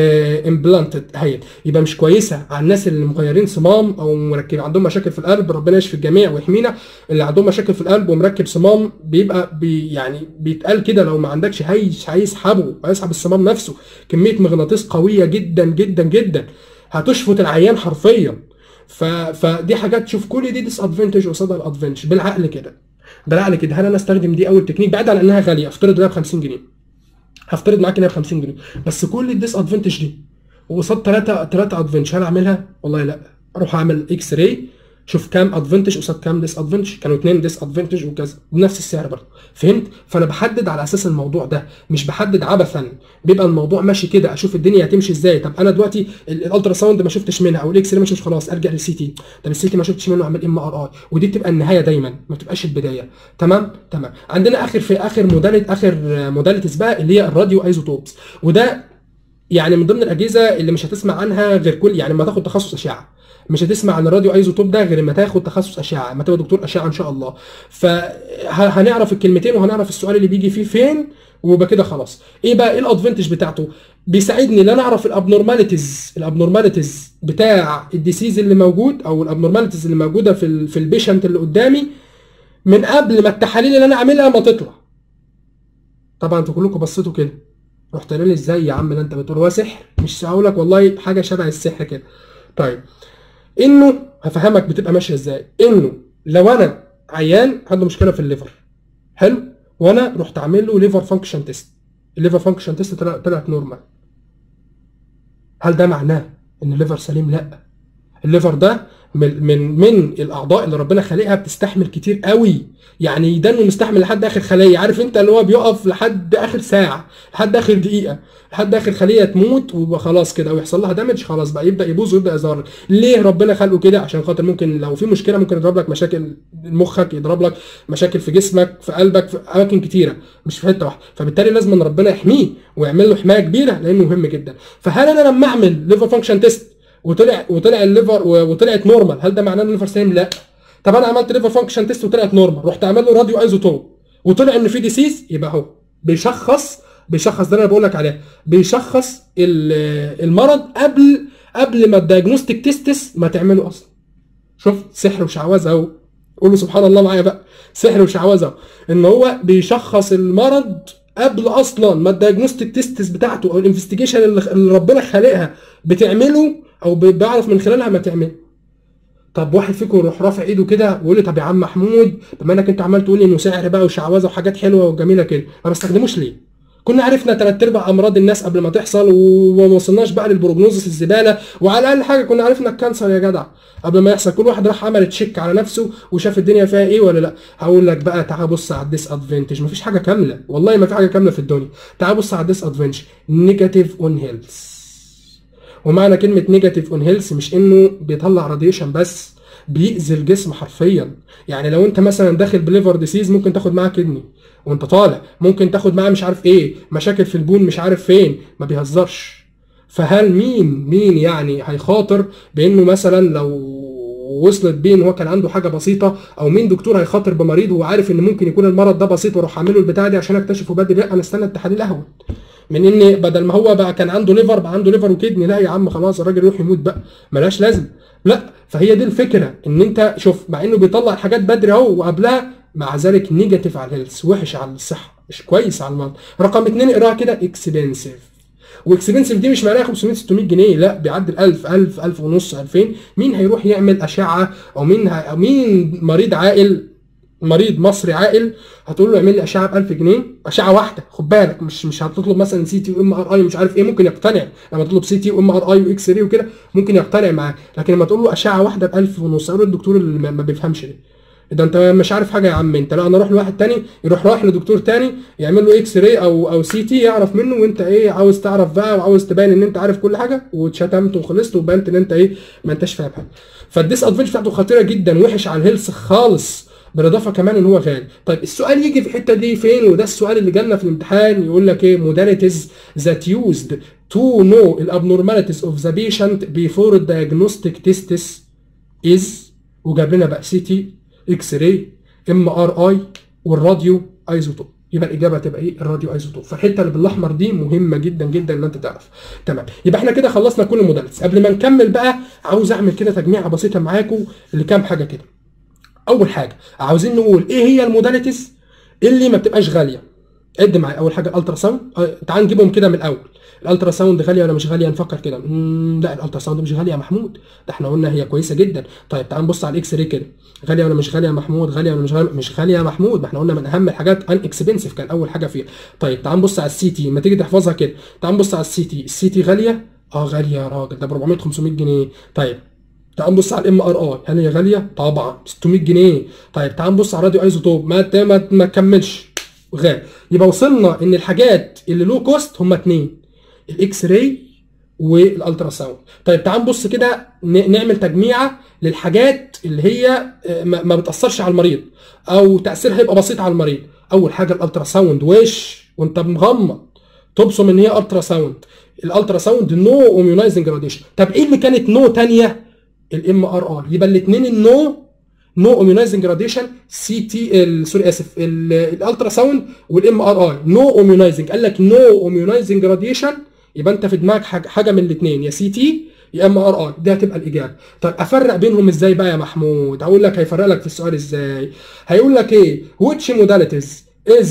امبلانتد اهي، يبقى مش كويسه على الناس اللي مغيرين صمام او مركب عندهم مشاكل في القلب، ربنا يشفي الجميع ويحمينا. اللي عندهم مشاكل في القلب ومركب صمام بيبقى بي يعني بيتقال كده لو ما عندكش هيش هيسحبه، هيسحب الصمام نفسه، كميه مغناطيس قويه جدا جدا جدا، هتشفط العيان حرفيا. ف... فدي حاجات، شوف كل دي ديس ادفانتج قصادها الادفانتج، بالعقل كده بالعقل كده. هل انا استخدم دي اول تكنيك بعيد عن انها غاليه، افترض انها ب خمسين جنيه، هفترض معاك انها ب خمسين جنيه، بس كل الديس ادفانتج دي وقصاد ثلاثه ثلاثه ادفانتج، هل اعملها؟ والله لا. اروح اعمل اكس راي، شوف كام ادفانتج قصاد كام ديس ادفانتج، كانوا اثنين ديس ادفانتج وكذا بنفس السعر برضه، فهمت؟ فانا بحدد على اساس الموضوع ده، مش بحدد عبثا، بيبقى الموضوع ماشي كده، اشوف الدنيا هتمشي ازاي. طب انا دلوقتي الالترا ساوند ما شفتش منها، او الاكس راي ما شفتش، خلاص ارجع للسي تي. طب السي تي ما شفتش منه، اعمل ام ار اي، ودي بتبقى النهايه دايما، ما بتبقاش البدايه. تمام تمام. عندنا اخر في اخر موداليت اخر موداليتيز بقى اللي هي الراديو ايزوتوبس، وده يعني من ضمن الاجهزه اللي مش هتسمع عنها غير كل يعني ما تاخد تخصص اشعه، مش هتسمع عن الراديو ايزوتوب ده غير لما تاخد تخصص اشعه، لما تبقى دكتور اشعه ان شاء الله. فهنعرف الكلمتين وهنعرف السؤال اللي بيجي فيه فين، ويبقى كده خلاص. ايه بقى ايه الادفانتج بتاعته؟ بيساعدني ان انا اعرف الابنورماليتيز الابنورماليتيز بتاع الديسيز اللي موجود، او الابنورماليتيز اللي موجوده في ال في البيشنت اللي قدامي من قبل ما التحاليل اللي انا عاملها ما تطلع. طبعا انتوا كلكم بصيتوا كده، رحت قايل لي ازاي يا عم ده انت بتقول هو سحر؟ مش هقول لك والله حاجه شبه السحر كده. طيب انه هفهمك بتبقى ماشيه ازاي. انه لو انا عيان عنده مشكله في الليفر، حلو، وانا رحت عامل له ليفر فانكشن تيست، الليفر فانكشن تيست طلعت نورمال، هل ده معناه ان الليفر سليم؟ لا. الليفر ده من من من الاعضاء اللي ربنا خالقها بتستحمل كتير قوي، يعني ده انه مستحمل لحد اخر خليه، عارف انت اللي هو بيقف لحد اخر ساعه، لحد اخر دقيقه، لحد اخر خليه تموت وخلاص كده، ويحصل لها دامج، خلاص بقى يبدا يبوظ ويبدا يظهر. ليه ربنا خلقه كده؟ عشان خاطر ممكن لو في مشكله ممكن يضرب لك مشاكل مخك، يضرب لك مشاكل في جسمك، في قلبك، في اماكن كتيره، مش في حته واحده، فبالتالي لازم ان ربنا يحميه ويعمل له حمايه كبيره لانه مهم جدا. فهل انا لما اعمل ليفر فانكشن تيست وطلع وطلع الليفر وطلعت نورمال، هل ده معناه ان الليفر سليم؟ لا. طب انا عملت ليفر فانكشن تيست وطلعت نورمال، رحت اعمل له راديو ايزوتوب وطلع ان في ديسيز، يبقى هو بيشخص بيشخص ده اللي انا بقول لك عليه، بيشخص المرض قبل قبل ما الدايجنوستيك تيستس ما تعمله اصلا. شوف سحر وشعوذه اهو، قولوا سبحان الله معايا بقى، سحر وشعوذه اهو، ان هو بيشخص المرض قبل اصلا ما الدايجنوستيك تيستس بتاعته او الانفستيجيشن اللي ربنا خالقها بتعمله او بيعرف من خلالها ما تعمل. طب واحد فيكم يروح رافع ايده كده ويقول لي طب يا عم محمود بما انك انت عمال تقول لي انه سحر بقى وشعوذه وحاجات حلوه وجميله كده، ما بستخدموش ليه؟ كنا عرفنا ثلاث ارباع امراض الناس قبل ما تحصل وما وصلناش بقى للبروجنوزس الزباله، وعلى الاقل حاجه كنا عرفنا الكانسر يا جدع قبل ما يحصل. كل واحد راح عمل تشيك على نفسه وشاف الدنيا فيها ايه ولا لا. هقول لك بقى تعال بص على الديس ادفانتج، مفيش حاجه كامله والله، ما في حاجه كامله في الدنيا. تعال بص على الديس ادفانتج، نيجاتيف اون هيلث. ومعنى كلمه نيجاتيف اون هيلث مش انه بيطلع راديشن بس، بيأذي الجسم حرفيا. يعني لو انت مثلا داخل بليفر ديسيز ممكن تاخد معاه كدني وانت طالع، ممكن تاخد معاه مش عارف ايه، مشاكل في البون مش عارف فين، ما بيهزرش. فهل مين مين يعني هيخاطر بانه مثلا لو ووصلت بيه ان هو كان عنده حاجه بسيطه، او مين دكتور هيخاطر بمريض وهو عارف ان ممكن يكون المرض ده بسيط واروح اعمل له البتاعه دي عشان اكتشفه بدري؟ لا، انا استنى التحاليل اهون من ان بدل ما هو بقى كان عنده ليفر بقى عنده ليفر وكدني. لا يا عم خلاص الراجل يروح يموت بقى، ملهاش لازمه. لا، فهي دي الفكره، ان انت شوف مع انه بيطلع حاجات بدري اهو وقبلها، مع ذلك نيجاتيف على الهيلث، وحش على الصحه، مش كويس على المرض. رقم اتنين اقراها كده، اكسبنسيف. واكسبنسيف دي مش معناها خمسمية ستمية جنيه، لا، بيعدي ال ألف ألف ألف ونص ألفين. مين هيروح يعمل اشعه؟ او مين ه... أو مين مريض عاقل، مريض مصري عاقل هتقول له اعمل لي اشعه ب ألف جنيه؟ اشعه واحده، خد بالك، مش مش هتطلب مثلا سي تي وام ار اي ومش عارف ايه، ممكن يقتنع لما تطلب سي تي وام ار اي واكس راي وكده، ممكن يقتنع معاه. لكن لما تقول له اشعه واحده ب ألف ونص، اقول الدكتور اللي ما بيفهمش ده، ده انت مش عارف حاجه يا عم انت. لا، انا اروح لواحد تاني، يروح رايح لدكتور تاني يعمل له اكس راي او او سي تي يعرف منه، وانت ايه عاوز تعرف بقى وعاوز تبين ان انت عارف كل حاجه، واتشتمت وخلصت وبانت ان انت ايه ما انتش فاهم حاجه. فالديس ادفانتج بتاعته خطيره جدا، وحش على الهيلث خالص، بالاضافه كمان ان هو غالي. طيب السؤال يجي في الحته دي فين؟ وده السؤال اللي جالنا في الامتحان، يقول لك ايه؟ modalities that used to know the abnormalities of the patient before diagnostic tests is، وجاب لنا بقى سي تي، اكس راي، ام ار اي، والراديو ايزوتوب. يبقى الاجابه تبقى ايه؟ الراديو ايزوتوب. فالحته اللي بالاحمر دي مهمه جدا جدا ان انت تعرف. تمام، يبقى احنا كده خلصنا كل الموداليتيز. قبل ما نكمل بقى عاوز اعمل كده تجميعه بسيطه معاكم لكام حاجه كده. اول حاجه عاوزين نقول ايه هي الموداليتيز اللي ما بتبقاش غاليه. عد معايا. اول حاجه الالترا ساوند. أه تعال نجيبهم كده من الاول. الالترا ساوند غاليه ولا مش غاليه؟ نفكر كده. لا، الالترا ساوند مش غاليه يا محمود، ده احنا قلنا هي كويسه جدا. طيب تعال نبص على الاكس راي كده، غاليه ولا مش غاليه يا محمود؟ غاليه ولا مش غاليه؟ مش غاليه يا محمود، ما احنا قلنا من اهم الحاجات ان اكسبنسيف، كان اول حاجه فيها. طيب تعال نبص على السي تي، ما تيجي تحفظها كده. تعال نبص على السي تي. السي تي غاليه؟ اه غاليه يا راجل، ده ب أربعمية خمسمية جنيه. طيب تعال نبص على الام ار اي، هل هي غاليه؟ طبعا ستمية جنيه. طيب تعال نبص على الراديو ايزوتوب، ما ما, ما تكملش غالي. يبقى وصلنا ان الحاجات اللي لو كوست هم اتنين، الاكس راي والالترا ساوند. طيب تعال نبص كده نعمل تجميعه للحاجات اللي هي ما بتاثرش على المريض او تاثيرها هيبقى بسيط على المريض. اول حاجه الالترا ساوند، وش وانت مغمض تبصم ان هي الترا ساوند. الالترا ساوند نو اميونايزنج راديشن. طب ايه اللي كانت نو تانيه؟ الام ار اي. يبقى الاثنين النو نو اميونايزنج راديشن. سي تي سوري اسف الالترا ساوند والام ار اي نو اميونايزنج. قال لك نو اميونايزنج راديشن، يبقى انت في دماغك حاجه من الاثنين، يا سي تي يا ام ار اي، دي هتبقى الاجابه. طيب افرق بينهم ازاي بقى يا محمود؟ هقول لك هيفرق لك في السؤال ازاي. هيقول لك ايه؟ which modalities is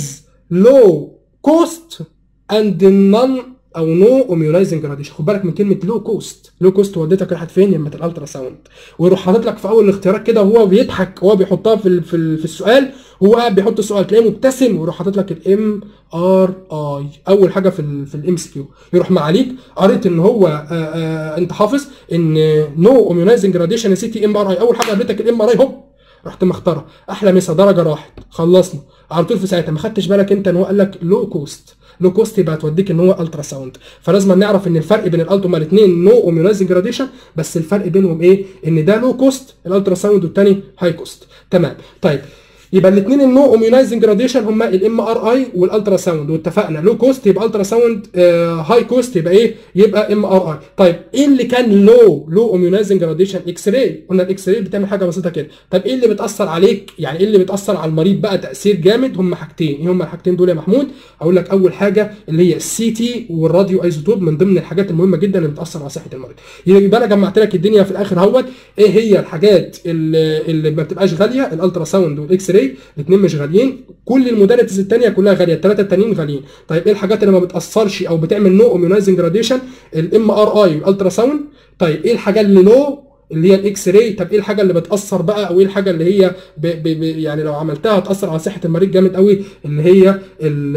low cost and none او نو اميونايزنج راديشن. خد بالك من كلمه لو كوست. لو كوست وديتك راحت فين؟ يمه الالترا ساوند. ويروح حاطط لك في اول الاختيارات كده وهو بيضحك وهو بيحطها في في, في السؤال، هو قاعد بيحط السؤال تلاقيه مبتسم ويروح حاطط لك الام ار اي اول حاجه في في الام سي كيو. يروح معاليك قريت ان هو آآ آآ انت حافظ ان نو اميونايزنج راديشن سي تي ام ار اي، اول حاجه قابلتك الام ار اي، هوب رحت مختارها. احلى مسا، درجه راحت، خلصنا على طول في ساعتها. ما خدتش بالك انت ان هو قال لك لو كوست. لو كوست يبقى هتوديك ان هو الترا ساوند. فلازم نعرف ان الفرق بين الالتو هما الاثنين نو اميونايزنج راديشن، بس الفرق بينهم ايه؟ ان ده لو كوست الالترا ساوند والثاني هاي كوست. تمام. طيب يبقى الاثنين النو اميونايزنج راديشن هما الام ار اي والالترا ساوند، واتفقنا لو كوست يبقى الترا ساوند، آه هاي كوست يبقى ايه؟ يبقى ام ار اي. طيب ايه اللي كان لو لو اميونايزنج راديشن؟ اكس راي. قلنا الاكس راي بتعمل حاجه بسيطه كده. طب ايه اللي بتاثر عليك؟ يعني ايه اللي بتاثر على المريض بقى تاثير جامد؟ هما حاجتين. ايه هما الحاجتين دول يا محمود؟ اقول لك اول حاجه اللي هي السي تي والراديو ايزوتوب، من ضمن الحاجات المهمه جدا اللي بتاثر على صحه المريض. يبقى انا جمعت لك الدنيا في الاخر اهوت. ايه هي الحاجات اللي, اللي ما بتبقاش غاليه؟ الالترا ساوند والاكس راي، الاثنين مش غاليين. كل الموداليتيز الثانيه كلها غاليه، الثلاثه الثانيين غاليين. طيب ايه الحاجات اللي ما بتاثرش او بتعمل نو اميونايزنج راديشن؟ الام ار اي والالترا ساوند. طيب ايه الحاجه اللي نو؟ اللي هي الاكس راي. طب ايه الحاجه اللي بتاثر بقى، او ايه الحاجه اللي هي ب ب ب يعني لو عملتها هتاثر على صحه المريض جامد قوي؟ اللي هي ال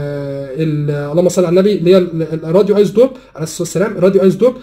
ال اللهم صل على النبي، اللي هي الراديو ايزوتوب عليه الصلاه والسلام، الراديو ايزوتوب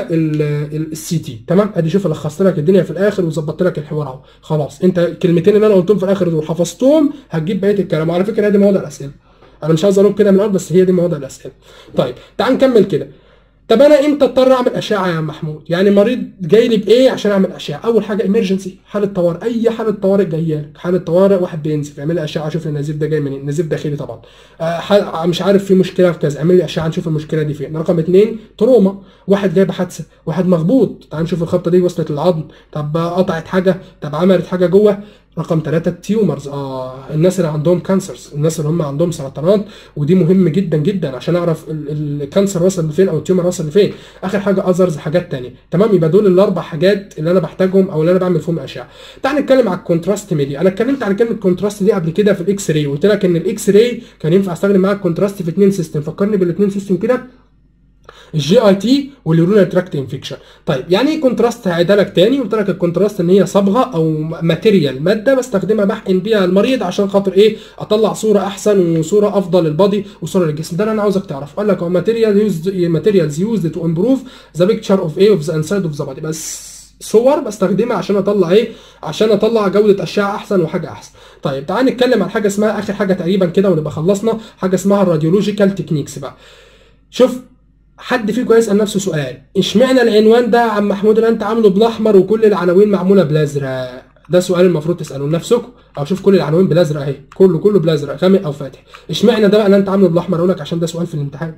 والسي تي. تمام. ادي شوف لخصت لك الدنيا في الاخر وظبطت لك الحوار اهو. خلاص انت الكلمتين اللي انا قلتهم في الاخر دول حفظتهم، هتجيب بقيه الكلام. وعلى فكره دي مواضيع الاسئله، انا مش عايز اقول كده من الاول، بس هي دي مواضيع الاسئله. طيب تعال نكمل كده. طب انا امتى اضطر اعمل اشعه يا محمود؟ يعني مريض جاي لي بايه عشان اعمل اشعه؟ اول حاجه ايمرجنسي، حاله طوارئ، اي حاله طوارئ جايه لك، حاله طوارئ واحد بينزف اعمل لي اشعه اشوف النزيف ده جاي منين، نزيف داخلي طبعا. آه مش عارف في مشكله في كذا، اعمل لي اشعه نشوف المشكله دي فين. رقم اثنين تروما، واحد جايب حادثه، واحد مخبوط، تعال نشوف الخبطه دي وصلت للعظم، طب قطعت حاجه، طب عملت حاجه جوه. رقم ثلاثة التيومرز، اه الناس اللي عندهم كانسرز، الناس اللي هم عندهم سرطانات، ودي مهم جدا جدا عشان اعرف الكانسر وصل لفين او التيومر وصل لفين. اخر حاجه اذرز، حاجات ثانيه. تمام، يبقى دول الاربع حاجات اللي انا بحتاجهم او اللي انا بعمل فيهم اشعه. تعال نتكلم على الكونتراست ميديا. انا اتكلمت عن كلمه كونتراست دي قبل كده في الاكس راي، وقلت لك ان الاكس راي كان ينفع استخدم معاك كونتراست في اثنين سيستم. فكرني بالاثنين سيستم كده، الجي اي تي واليورينال تراكت انفكشن. طيب يعني ايه كونتراست؟ هعيدها لك تاني. قلت لك الكونتراست ان هي صبغه او ماتيريال، ماده بستخدمها بحقن بيها المريض عشان خاطر ايه؟ اطلع صوره احسن وصوره افضل للبادي وصوره للجسم. ده اللي انا عاوزك تعرفه. قال لك هو ماتيريال يوزد ماتيريالز يوزد تو امبروف ذا بيكتشر اوف ايه اوف ذا انسايد اوف ذا بادي. بس صور بستخدمها عشان اطلع ايه؟ عشان اطلع جوده اشعه احسن وحاجه احسن. طيب تعال نتكلم عن حاجه اسمها اخر حاجه تقريبا كده ونبقى خلصنا، حاجه اسمها الراديولوجيكال تكنيكس بقى. شوف، حد فيكم يسال نفسه سؤال، اشمعنى العنوان ده يا عم محمود اللي انت عامله بالاحمر وكل العناوين معموله بالازرق؟ ده سؤال المفروض تسالوه لنفسكم. او شوف كل العناوين بالازرق اهي، كله كله بالازرق غامق او فاتح، اشمعنى ده بقى اللي انت عامله بالاحمر؟ اقول لك عشان ده سؤال في الامتحان.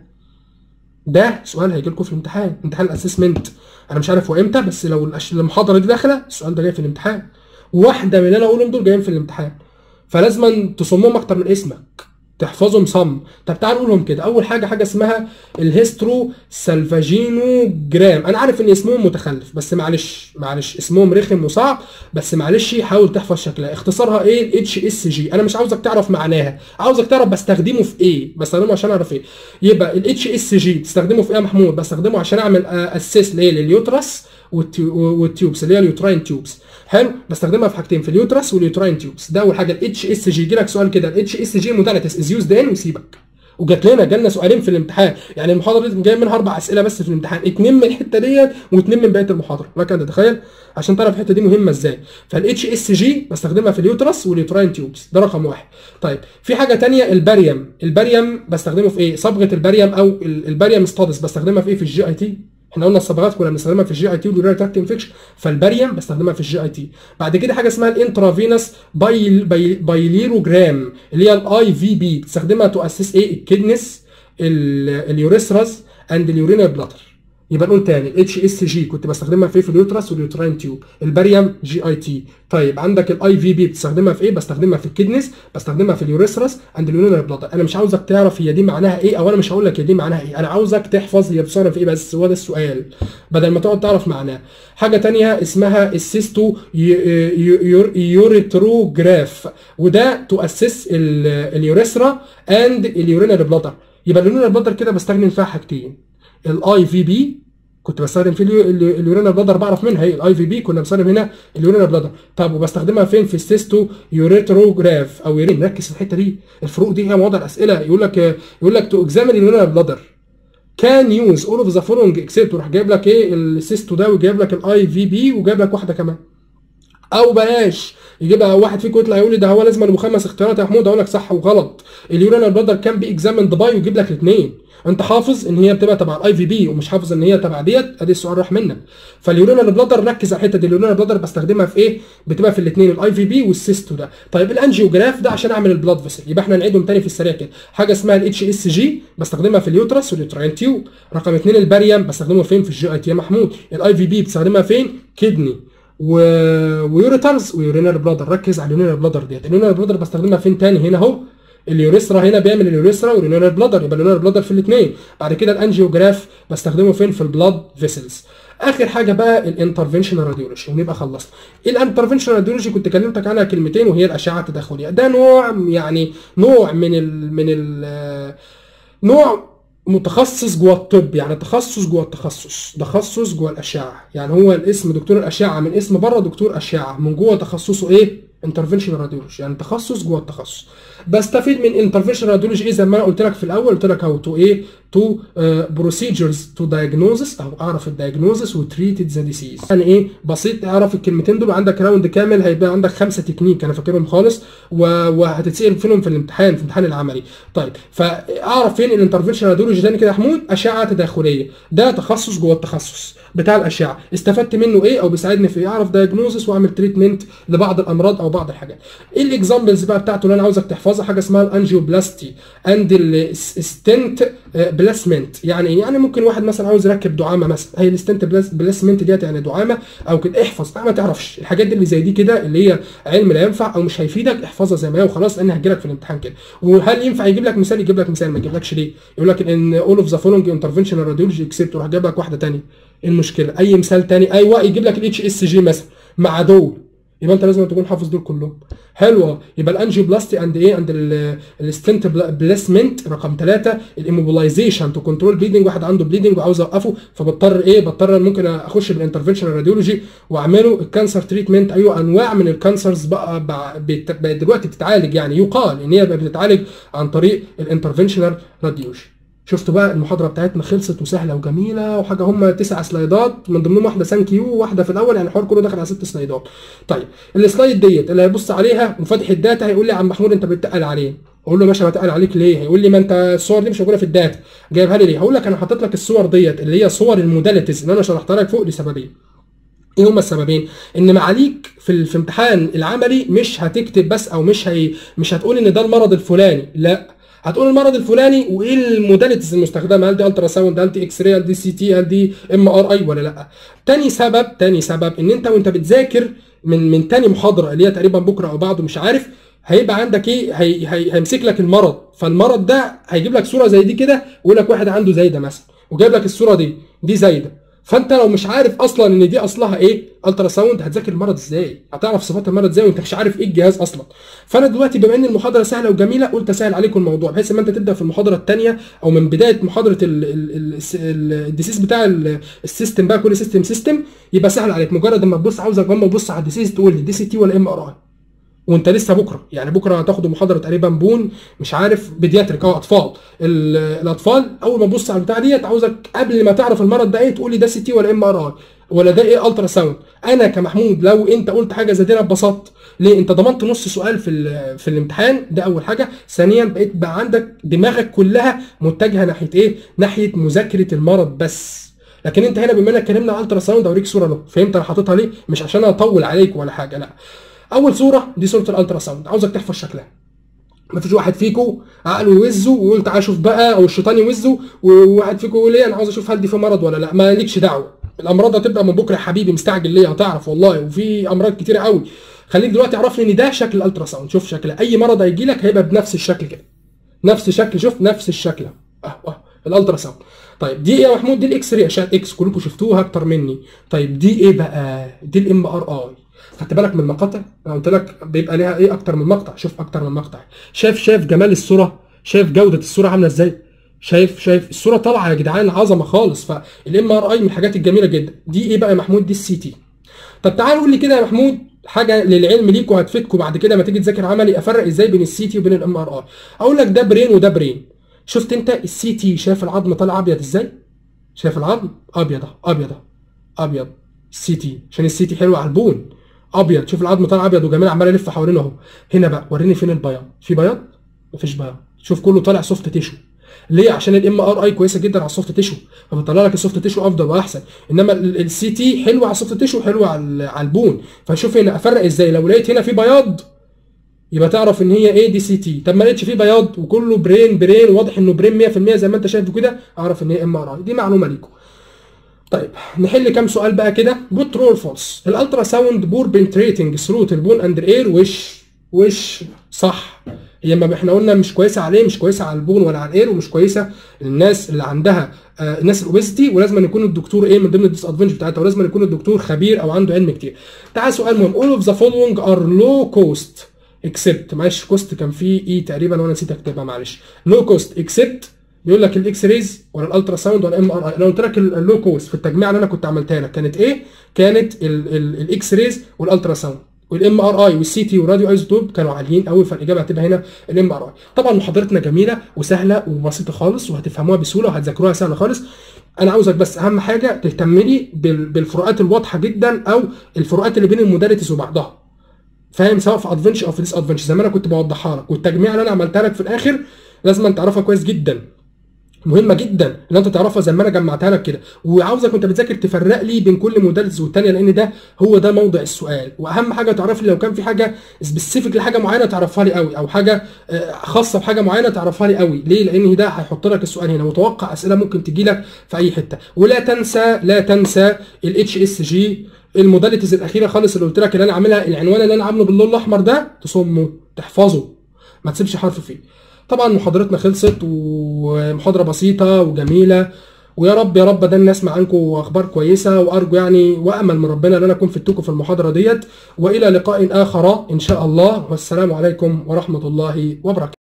ده سؤال هيجي لكم في الامتحان، امتحان الاسسمنت. انا مش عارف هو امتى، بس لو المحاضره دي داخله السؤال ده جاي في الامتحان، واحده من اللي انا اقولهم دول جايين في الامتحان، فلازم تصمهم اكتر من اسمك، تحفظهم صم. طب تعال نقولهم كده. اول حاجه حاجه اسمها الهيسترو سالفاجينوجرام. انا عارف ان اسمهم متخلف، بس معلش معلش اسمهم رخم وصعب، بس معلش حاول تحفظ شكلها. اختصارها ايه؟ الاتش اس جي. انا مش عاوزك تعرف معناها، عاوزك تعرف بستخدمه في ايه، بستخدمه عشان اعرف ايه. يبقى الاتش اس جي بتستخدمه في ايه يا محمود؟ بستخدمه عشان اعمل اسيس لايه؟ لليوترس والتيوبس اللي هي اليوتراين تيوبس. حلو، بستخدمها في حاجتين، في اليوترس واليوتراين تيوبس. ده اول حاجه الاتش اس جي. يجي لك سؤال كده، الاتش اس جي موداليتيز از يوزد ان، ويسيبك. وجات لنا جالنا سؤالين في الامتحان، يعني المحاضره دي جايه منها اربع اسئله بس في الامتحان، اثنين من الحته ديت واثنين من بقيه المحاضره. لك ان تتخيل عشان تعرف الحته دي مهمه ازاي. فالاتش اس جي بستخدمها في اليوترس واليوتراين تيوبس، ده رقم واحد. طيب في حاجه ثانيه، الباريوم. الباريوم بستخدمه في ايه؟ صبغه الباريوم او الباريوم ستادس بستخدمها في ايه؟ في الجي اي تي. احنا قلنا الصبغات كنا بنستخدمها في الجي اي تي واليورينال تراكت انفكشن، فالباريوم بستخدمها في الجي اي تي. بعد كده حاجه اسمها الانترافينوس بايل باي بايليروجرام اللي هي الاي في بي، بتستخدمها تو اسيس ايه؟ الكدنس، اليوريثراز اند اليورينال بلاتر. يبقى نقول تاني، الاتش اس جي كنت بستخدمها في ايه؟ في اليوترس واليوتراين تيوب. الباريوم جي اي تي. طيب عندك الاي في بي بتستخدمها في ايه؟ بستخدمها في الكدنس، بستخدمها في اليوريثراس اند اليورينال بلاتر. انا مش عاوزك تعرف هي دي معناها ايه، او انا مش هقول لك هي دي معناها ايه، انا عاوزك تحفظ هي بتصرف في ايه بس، هو ده السؤال، بدل ما تقعد تعرف معناها. حاجه ثانيه اسمها السيستو يوريتروجراف، وده تو اسيس اليوريثرا اند اليورينال بلاتر. يبقى اليورينال بلاتر كده بستخدم فيها حاجتين، الاي في بي كنت بستخدم في اليورينال بلادر، بعرف منها ايه الاي في بي، كنا بنستخدم هنا اليورينال بلادر. طب وبستخدمها فين؟ في السيستو يوريتروجراف او يورين. ركز في الحته دي، الفروق دي هي مواضع الاسئله. يقول لك يقول لك تو اكزامين اليورينال بلادر كان يوز اول اوف ذا فولوينج اكسبت، وراح جايب لك ايه؟ السيستو ده، وجايب لك الاي في بي، وجايب لك واحده كمان. او بلاش يجيبها واحد فيكم يطلع يقول لي ده هو لازم ابو خمس اختيارات يا محمود، اقول لك صح وغلط. اليورينال بلادر كان بي اكزاميند باي، ويجيب لك الاثنين. انت حافظ ان هي بتبقى تبع الاي في بي ومش حافظ ان هي تبع ديت، ادي السؤال راح منك. فاليورينال بلادر ركز على الحته دي، اليورينال بلادر بستخدمها في ايه؟ بتبقى في الاثنين، الاي في بي والسيستو ده. طيب الانجيوجراف ده عشان اعمل البلاد فيسل. يبقى احنا نعيدهم تاني في السريع كده، حاجه اسمها الاتش اس جي بستخدمها في اليوترس واليوتراين تيوب. رقم اثنين الباريوم بستخدمه فين؟ في الجي اي تي يا محمود. الاي في بي بستخدمها فين؟ كدني و... ويوريترز ويورينال بلادر. ركز على اليورينال بلادر ديت. اليورينال بلادر بستخدمها فين تاني؟ هنا اهو، اليوريثرا هنا بيعمل اليوريثرا واليورينال بلادر، يبقى اليورينال بلادر في الاثنين. بعد كده الانجيوجراف بستخدمه فين؟ في البلاد فيسلز. اخر حاجه بقى الانترفنشنال راديولوجي، ونبقى خلصنا. الانترفنشنال راديولوجي كنت كلمتك عنها كلمتين، وهي الاشعه التداخليه. ده نوع يعني نوع من ال من ال نوع متخصص جوه الطب، يعني تخصص جوه التخصص، تخصص جوه الاشعه. يعني هو الاسم دكتور الاشعه من اسم بره دكتور اشعه، من جوه تخصصه ايه؟ انترفنشنال راديولوجي، يعني تخصص جوه التخصص. بستفيد من انترفنشنال راديولوجي ايه؟ زي ما انا قلت لك في الاول، قلت لك هاو تو ايه؟ تو بروسيجرز تو دايجنوزس، او اعرف الدايجنوزس وتريتد ذا ديسيز. يعني ايه بسيط، اعرف الكلمتين دول. عندك راوند كامل هيبقى عندك خمسه تكنيك انا فاكرهم خالص، وهتتسال فيهم في الامتحان في الامتحان العملي. طيب فاعرف فين الانترفنشن راديولوجي تاني كده يا محمود؟ اشعه تداخليه، ده تخصص جوه التخصص بتاع الاشعه. استفدت منه ايه او بيساعدني في ايه؟ اعرف دايجنوزس واعمل تريتمنت لبعض الامراض او بعض الحاجات. ايه الاكزامبلز بقى بتاعته اللي انا عاوزك تحفظها؟ حاجه اسمها الانجيوبلاستي اند الستنت بلاسمنت. يعني يعني ممكن واحد مثلا عاوز يركب دعامه مثلا، هي الستنت بلاسمنت ديت يعني دعامه او كده. احفظ ما تعرفش الحاجات دي اللي زي دي كده، اللي هي علم لا ينفع او مش هيفيدك، احفظها زي ما هي وخلاص، لان هتجيلك في الامتحان كده. وهل ينفع يجيب لك مثال؟ يجيب لك مثال، ما يجيبلكش ليه؟ يقول لك ان اول اوف ذا فولوينج انترفنشنال راديولوجي اكسبت، وراح جايب لك واحده ثانيه. ايه المشكله؟ اي مثال ثاني، ايوه يجيب لك الاتش اس جي مثلا مع دول، يبقى انت لازم تكون حافظ دول كلهم. حلوه. يبقى الانجيوبلاستي اند ايه اند الستنت بلاسمنت. رقم ثلاثه الاموبلايزيشن تو كنترول بليدنج، واحد عنده بليدنج وعاوز اوقفه، فبضطر ايه؟ بضطر ممكن اخش بالانترفنشنال راديولوجي واعمله. الكانسر تريتمنت، ايوه انواع من الكانسرز بقى بقت دلوقتي بتتعالج، يعني يقال ان هي بقت بتتعالج عن طريق الانترفنشنال راديولوجي. شفتوا بقى المحاضره بتاعتنا خلصت وسهله وجميله وحاجه، هم تسع سلايدات من ضمنهم واحده سان كيو وواحده في الاول، يعني الحوار كله داخل على ست سلايدات. طيب السلايد ديت اللي هيبص عليها وفاتح الداتا هيقول لي يا عم محمود انت بتتقل عليه. اقول له يا باشا بتقل عليك ليه؟ هيقول لي ما انت الصور دي مش موجوده في الداتا، جايبها لي ليه؟ هقول لك انا حاطط لك الصور ديت اللي هي صور الموداليتيز اللي انا شرحتها لك فوق لسببين. ايه هما السببين؟ ان معاليك في في امتحان العملي مش هتكتب بس، او مش هي مش هتقول ان ده المرض الفلاني، لا، هتقول المرض الفلاني وايه الموداليتيز المستخدمه، هل دي الترا ساوند، هل دي اكس راي، هل دي سي تي، هل دي ام ار اي ولا لا. تاني سبب تاني سبب ان انت وانت بتذاكر من من تاني محاضره اللي هي تقريبا بكره او بعده مش عارف، هيبقى عندك ايه؟ هي هي هيمسك لك المرض، فالمرض ده هيجيب لك صوره زي دي كده ويقول لك واحد عنده زايده مثلا، وجايب لك الصوره دي دي زايده. فانت لو مش عارف اصلا ان دي اصلها ايه الترا ساوند، هتذاكر المرض ازاي؟ هتعرف صفات المرض ازاي وانت مش عارف ايه الجهاز اصلا؟ فانا دلوقتي بما ان المحاضره سهله وجميله قلت اسهل عليكم الموضوع، بحيث ان انت تبدا في المحاضره الثانيه او من بدايه محاضره الديسيس بتاع السيستم بقى، كل سيستم سيستم يبقى سهل عليك. مجرد ما تبص، عاوزك لما تبص على الديسيس تقول لي دي سي تي ولا ام ار اي، وانت لسه بكره، يعني بكره هتاخدوا محاضره تقريبا بون مش عارف بيدياتريك او اطفال. الاطفال اول ما تبص على البتاع ديت عاوزك قبل ما تعرف المرض ده ايه تقول لي ده سي تي ولا ام ار اي ولا ده ايه الترا ساوند. انا كمحمود لو انت قلت حاجه زي دي انا اتبسطت. ليه؟ انت ضمنت نص سؤال في في الامتحان، ده اول حاجه. ثانيا بقيت بقى عندك دماغك كلها متجهه ناحيه ايه؟ ناحيه مذاكره المرض بس. لكن انت هنا بما اننا اتكلمنا عن الترا ساوند اوريك صوره له، فهمت انا حاططها ليه؟ مش عشان اطول عليك ولا حاجه، لا. اول صوره دي صوره الالترا ساوند، عاوزك تحفظ شكلها. مفيش واحد فيكم عقله يوزه ويقول تعالى شوف بقى، او الشيطان يوزه وواحد فيكم يقول ايه انا عاوز اشوف هل دي في مرض ولا لا. ما ليكش دعوه، الامراض هتبدا من بكره يا حبيبي، مستعجل ليه؟ هتعرف والله، وفي امراض كتيره قوي. خليك دلوقتي عرفني ان ده شكل الالترا ساوند. شوف شكل اي مرض هيجي لك هيبقى بنفس الشكل كده، نفس الشكل، شوف نفس الشكل اه اه الالترا ساوند. طيب دي ايه يا محمود؟ دي الاكس راي، اشعه اكس، كلكم شفتوها اكتر مني. طيب دي ايه بقى؟ دي الام ار اي. خدت بالك من المقاطع؟ انا قلت لك بيبقى ليها ايه اكتر من مقطع. شوف اكتر من مقطع. شايف شايف جمال الصوره؟ شايف جوده الصوره عامله ازاي؟ شايف شايف الصوره طالعه يا جدعان عظمه خالص. فالام ار اي من الحاجات الجميله جدا. دي ايه بقى يا محمود؟ دي السي تي. طب تعال قول لي كده يا محمود حاجه للعلم ليكوا هتفيدكم بعد كده لما تيجي تذاكر عملي، افرق ازاي بين السي تي وبين الام ار اي. اقول لك ده برين وده برين. شفت انت السي تي؟ شايف العظم طالع ابيض ازاي؟ شايف العظم ابيض ابيض ابيض. السي تي عشان السي تي حلوه على البون ابيض. شوف العظم طالع ابيض وجميل عمال يلف حوالينه اهو. هنا بقى وريني فين البياض؟ في بياض؟ مفيش بياض. شوف كله طالع سوفت تيشو. ليه؟ عشان الام ار اي كويسه جدا على السوفت تيشو، فبتطلع لك السوفت تيشو افضل واحسن. انما السي تي حلوه على السوفت تيشو، حلوه على على البون. فشوف هنا افرق ازاي. لو لقيت هنا في بياض يبقى تعرف ان هي ايه؟ دي سي تي. طب ما لقيتش فيه بياض وكله برين برين واضح انه برين مية في المية زي ما انت شايفه كده، اعرف ان هي ام ار اي. دي معلومه ليكم. طيب نحل كام سؤال بقى كده. بوت ترو اور فولس. الالترا ساوند بور بنتريتنج ثرو البون اند اير. وش وش صح. هي ما احنا قلنا مش كويسه عليه، مش كويسه على البون ولا على الاير، ومش كويسه للناس اللي عندها آه الناس الاوبيستي، ولازم يكون الدكتور ايه من ضمن الديس ادفانتج بتاعتها، ولازم يكون الدكتور خبير او عنده علم كتير. تعال سؤال مهم. all of the following are low cost except. معلش كوست كان فيه ايه تقريبا وانا نسيت اكتبها معلش. low cost except بيقول لك الاكس ريز ولا الالترا ساوند ولا ام ار اي. انا قلت لك اللو كوست في التجميع اللي انا كنت عملتها لك كانت ايه؟ كانت الاكس ريز والالترا ساوند. والام ار اي والسي تي والراديو ايزوتوب كانوا عاليين قوي، فالاجابه هتبقى هنا الام ار اي. طبعا محاضرتنا جميله وسهله وبسيطه خالص وهتفهموها بسهوله وهتذاكروها سهله خالص. انا عاوزك بس اهم حاجه تهتم لي بالفروقات الواضحه جدا او الفروقات اللي بين الموداليتيز وبعضها، فاهم؟ سواء في ادفنتش او في ديس ادفنتش زي ما انا كنت بوضحها لك، والتجميع اللي انا عملتها لك في الاخر لازم انت تعرفها كويس جدا، مهمه جدا ان انت تعرفها زي ما انا جمعتها لك كده. وعاوزك وانت بتذاكر تفرق لي بين كل موداليتيز والثانيه، لان ده هو ده موضع السؤال. واهم حاجه تعرف لي لو كان في حاجه سبيسيفيك لحاجه معينه تعرفها لي قوي، او حاجه خاصه بحاجه معينه تعرفها لي قوي. ليه؟ لان ده هيحط لك السؤال هنا. وتوقع اسئله ممكن تجي لك في اي حته. ولا تنسى لا تنسى الاتش اس جي، الموداليتيز الاخيره خالص اللي قلت لك اللي انا عاملها، العنوان اللي انا عامله باللون الاحمر ده تصمه تحفظه ما تسيبش حرف فيه. طبعا محاضرتنا خلصت، ومحاضره بسيطه وجميله، ويا رب يا رب ده الناس عنكم اخبار كويسه، وارجو يعني وامل من ربنا ان انا اكون فدتكم في المحاضره ديت. والى لقاء اخر ان شاء الله، والسلام عليكم ورحمه الله وبركاته.